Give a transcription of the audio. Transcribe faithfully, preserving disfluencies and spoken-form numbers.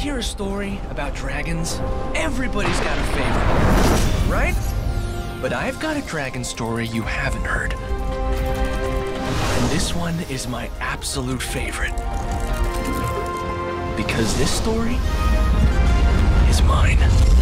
hear a story about dragons, everybody's got a favorite, right? But I've got a dragon story you haven't heard. And this one is my absolute favorite. Because this story is mine.